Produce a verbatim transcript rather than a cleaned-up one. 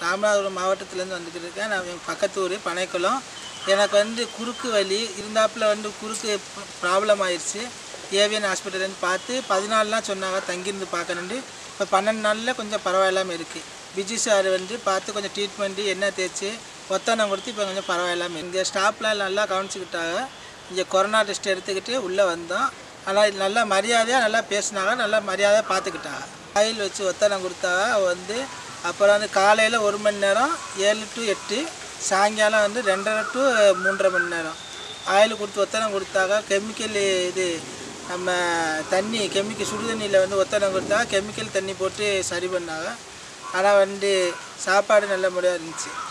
ராமநாதபுரம் மாவட்டத்திலேருந்து வந்துக்கிட்டு இருக்கேன். நான் என் பக்கத்து ஊர் பனைக்குளம். எனக்கு வந்து குறுக்கு வலி இருந்தாப்புல வந்து குறுக்கு ப்ராப்ளம் ஆயிடுச்சு. ஏவிஎன் ஹாஸ்பிட்டல்லேருந்து பார்த்து பதினாலு நாள் சொன்னாங்க தங்கியிருந்து பார்க்கணுண்டு. இப்போ பன்னெண்டு நாளில் கொஞ்சம் பரவாயில்லாமல் இருக்குது. பிஜி சார் வந்து பார்த்து கொஞ்சம் ட்ரீட்மெண்ட்டு எண்ணெய் தேய்ச்சி ஒத்தனம் கொடுத்து இப்போ கொஞ்சம் பரவாயில்லாமல் இங்கே ஸ்டாஃப்லாம் நல்லா கவனிச்சிக்கிட்டாங்க. இங்கே கொரோனா டெஸ்ட் எடுத்துக்கிட்டு உள்ளே வந்தோம். ஆனால் நல்லா மரியாதையாக நல்லா பேசினாங்க, நல்லா மரியாதையாக பார்த்துக்கிட்டாங்க. ஆயில் வச்சு ஒத்தனம் கொடுத்தாங்க வந்து. அப்புறம் வந்து காலையில் ஒரு மணி நேரம் ஏழு டு எட்டு, சாயங்காலம் வந்து ரெண்டரை டு மூன்றரை மணி நேரம் ஆயில் கொடுத்து ஒத்தனம் கொடுத்தாங்க. கெமிக்கல் இது நம்ம தண்ணி கெமிக்கல் சுடு தண்ணியில் வந்து ஒத்தனம் கொடுத்தாங்க. கெமிக்கல் தண்ணி போட்டு சரி பண்ணாங்க. ஆனால் வந்து சாப்பாடு நல்ல முறையாக இருந்துச்சு.